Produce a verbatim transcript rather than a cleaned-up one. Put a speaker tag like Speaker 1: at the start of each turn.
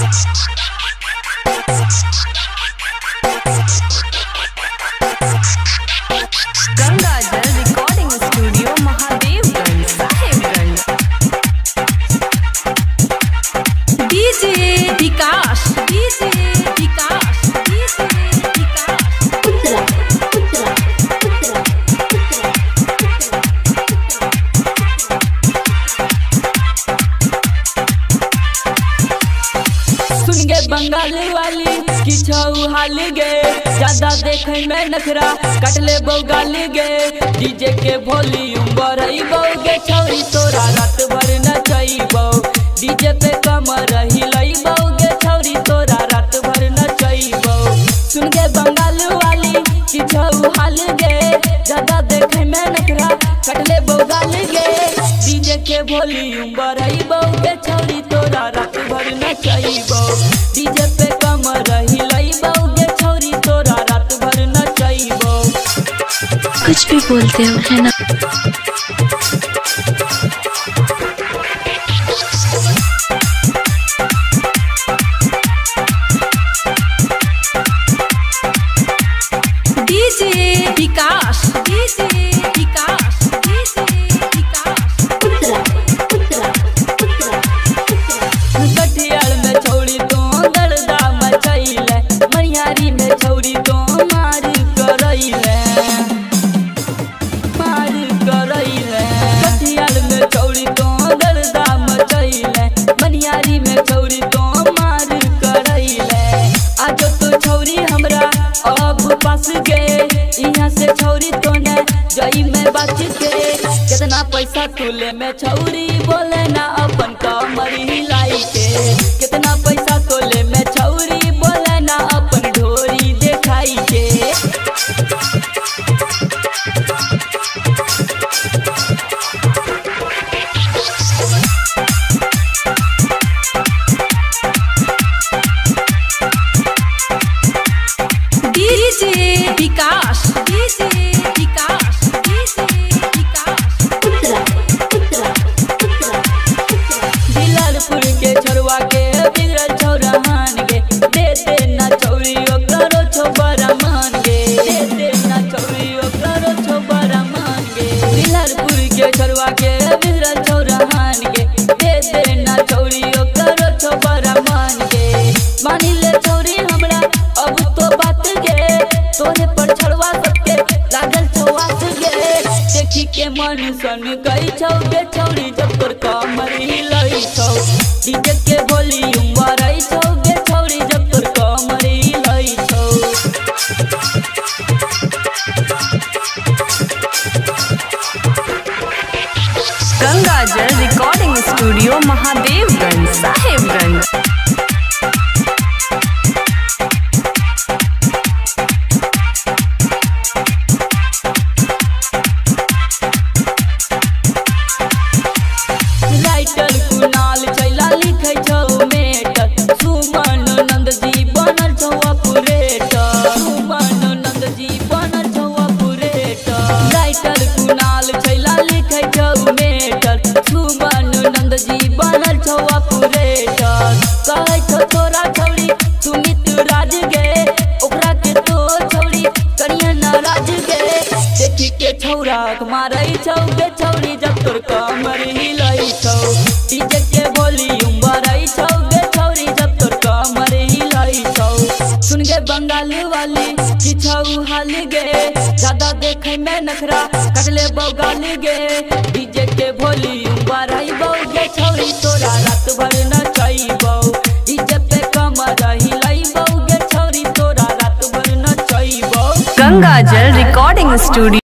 Speaker 1: गंगाजल recording studio Mahadevganj Sahebganj. DJ Vikas DJ Vikas DJ Vikas उत्तरा उत्तरा उत्तरा सुन गे बंगाल वाली की छऊ हाल गे ज्यादा देखे में नखरा कटले बौगाल गे डीजे के वॉल्यूम बढ़ाइबो गे छौरी तोरा रात भर नचैबो डीजे पे कमर हिलैबो गे छौरी तोरा रात भर नचैबो। सुन गे बंगाल वाली की छऊ हाल गे ज्यादा देखे में नखरा कटले बौगाल गे डीजे के वॉल्यूम बढ़ाइबो गे छौरी तोरा रात भर नचैबो डीजे पे कमर हिलैबो गे छौरी तोरा रात भर नचैबो।
Speaker 2: कुछ भी बोलते हो है ना।
Speaker 1: DJ Vikas DJ Vikas DJ Vikas
Speaker 2: उत्तरा उत्तरा उत्तरा
Speaker 1: कटियाल में छौड़ी तो दर्दा मचैले मनियारी में छौड़ी तो मार करैले मार करैले कटियाल में छौड़ी तो दर्दा मचैले मनियारी में छौड़ी तो मार करैले। आज तो छौरी हमरा अब पास गे यहाँ से छौरी तो ने जई में बात के कितना पैसा तुले में छौरी बोले ना अपन कमर हिलाई के कितना पैसा तोले में छौरी बोले ना अपन ढोरी देखाई के। DJ Vikas DJ Vikas DJ Vikas
Speaker 2: उत्तरा उत्तरा उत्तरा
Speaker 1: दिलालपुर के छोरवा के बिगड़ल छौरान गे दे दे ना छौरी ओकरो छोबरा मान गे दे दे ना छौरी ओकरो छोबरा मान गे दिलालपुर के छोरवा के बिगड़ल छौरान गे दे दे ना छौरी ओकरो छोबरा मान गे। मानी ले छौरी हमरा अब तो बात गे तोरे पर छड़वा सबके लागल छवास गे देखी के मन सन गई छौ गे छौरी जब तोर कमर हिलै छौ डीजे के वॉल्यूम बढ़ै छौ गे छौरी जब तोर कमर हिलै छौ। Gangajal recording studio Mahadevganj Sahebganj. Writer Kunal चैला लिखे छौ मेटर सुमन नंद जी बनल छौ ऑपरेटर सुमन नंद जी बनल छौ ऑपरेटर राइटर कुणाल चैला लिखे छौ मेटर सुमन नंद जी बनल छौ ऑपरेटर। कहै छौ तोरा छौरी सुमित राज गे ओकरा के तो छौरी करिया नाराज गे देखी के छौरा मारै छौ गे छौरी जब तोर कमर हिलै छौ डीजे के वॉल्यूम बढ़ै छौ गे छौरी जब तोर कमर हिलै छौ। सुन गे बंगाल वाली की छौ हाल गे ज्यादा देखे में नखरा कटले बौगाल गे डीजे के वॉल्यूम बढ़ाइबो गे छौरी तोरा रात भर नचैबो डीजे पे कमर हिलैबो गे छौरी तोरा रात भर नचैबो। गंगाजल रिकॉर्डिंग स्टूडियो।